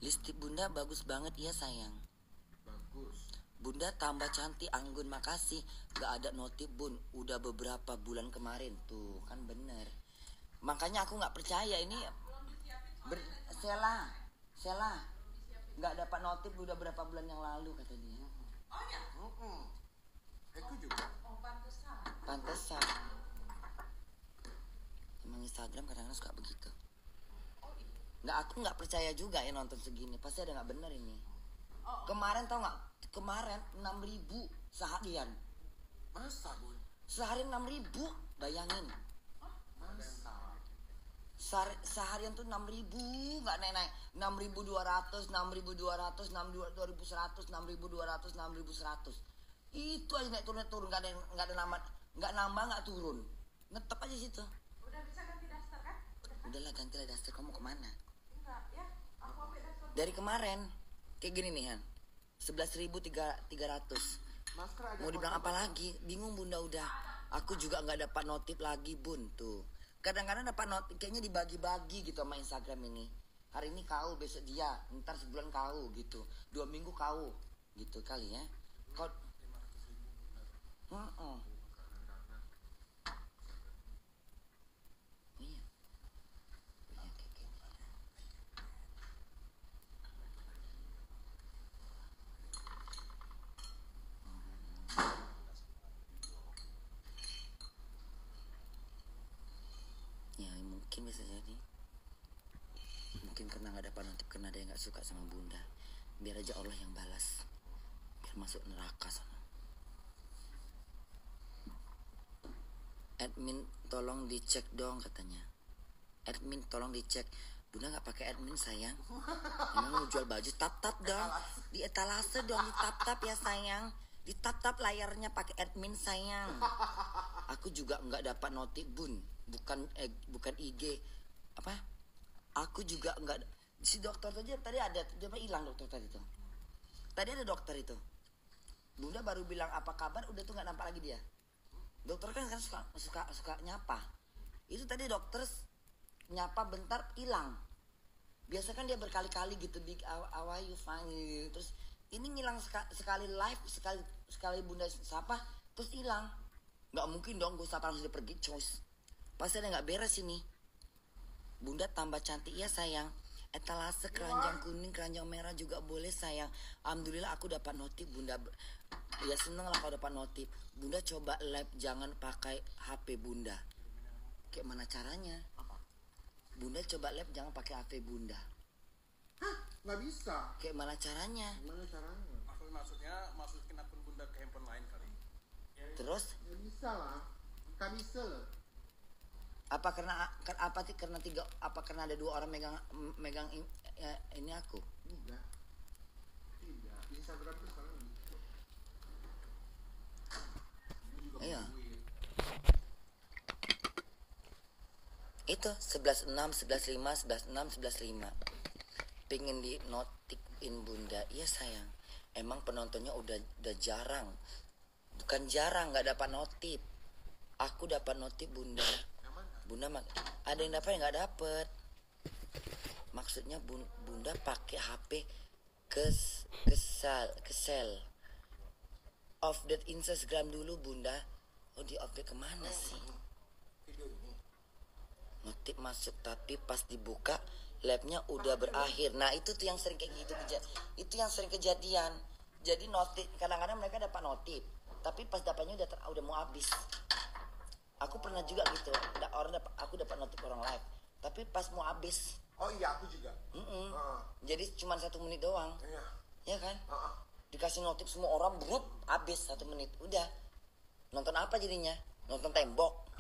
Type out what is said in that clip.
Lipstik Bunda bagus banget ya sayang. Bagus. Bunda tambah cantik, Anggun makasih. Gak ada notif Bun, udah beberapa bulan kemarin. Tuh kan bener. Makanya aku gak percaya ini Sela gak dapat notif udah berapa bulan yang lalu kata dia. Oh ya? Aku juga. Pantesan. Emang Instagram kadang-kadang suka begitu. Nggak, aku nggak percaya juga ya nonton segini. Pasti ada nggak bener ini. Kemarin tau nggak? Kemarin 6.000 seharian. Masa Bun? Seharian 6.000, bayangin. Masa? Seharian tuh 6.000, nggak naik-naik. 6.200, 6.200, 6.200, 6.200, 6.100. Itu aja naik turun, nggak ada nambah, nggak turun. Netep aja situ. Udah bisa ganti daster kan? Udahlah gantilah daster, kamu kemana? Enggak ya, aku ambil daster. Dari kemarin kayak gini nih Han, 11.300. Masker ada. Mau dibilang apa lagi? Bingung Bunda udah. Aku juga nggak dapat notif lagi Bun tuh. Kadang-kadang dapat notif kayaknya dibagi-bagi gitu sama Instagram ini. Hari ini kau, besok dia, ntar sebulan kau gitu. 2 minggu kau gitu kali ya. Kau Iya. Iya kayak gini. Ya mungkin bisa jadi. Mungkin karena nggak dapat notif, karena ada yang nggak suka sama Bunda. Biar aja Allah yang balas. Biar masuk neraka sana. Admin tolong dicek dong katanya. Admin tolong dicek. Bunda nggak pakai admin sayang. Emang mau jual baju tap dong. Di etalase dong, di tap ya sayang. Di tap layarnya pakai admin sayang. Aku juga nggak dapat notif Bun. Bukan IG apa? Aku juga nggak. Si dokter tadi ada, dia hilang dokter tadi tuh. Tadi ada dokter itu. Bunda baru bilang apa kabar, udah tuh nggak nampak lagi dia. Dokter kan suka nyapa. Itu tadi dokter nyapa bentar hilang. Biasa kan dia berkali-kali gitu, how are you fine gitu. Terus ini ngilang sekali live, sekali Bunda sapa terus hilang. Nggak mungkin dong gue sapa langsung dia pergi, coys. Pasti ada nggak beres ini. Bunda tambah cantik ya sayang. Etalase keranjang kuning, keranjang merah juga boleh sayang. Alhamdulillah aku dapat notif Bunda. Ya seneng lah kalau dapat notif. Bunda coba live jangan pakai HP Bunda. Kayak mana caranya? Bunda coba live jangan pakai HP Bunda. Hah? Nggak bisa. Kayak mana caranya? Gimana caranya? Maksudnya masukin akun Bunda ke handphone lain kali. Terus Ya bisa lah. Nggak bisa lah. karena ada 2 orang megang ini aku? Tidak. Tidak. Instagram tuh sekarang gitu. Iya. Itu 11.6, 11.5, 11.6, 11.5. Pengen di notifin Bunda. Iya sayang. Emang penontonnya udah jarang. Bukan jarang nggak dapat notif. Aku dapat notif Bunda. Bunda ada yang dapat yang nggak dapat. Maksudnya Bunda pakai HP ke sel. Update Instagram dulu Bunda. Oh di update kemana sih? Notif masuk tapi pas dibuka labnya udah berakhir. Nah itu tuh yang sering kayak gitu itu yang sering kejadian. Jadi notif kadang-kadang mereka dapat notif tapi pas dapatnya udah mau habis. Aku pernah juga gitu. Aku dapat notif orang live tapi pas mau habis. Oh iya aku juga. Jadi cuma 1 menit doang. Iya. Ya kan? Dikasih notif semua orang berut habis 1 menit. Udah. Nonton apa jadinya? Nonton tembok.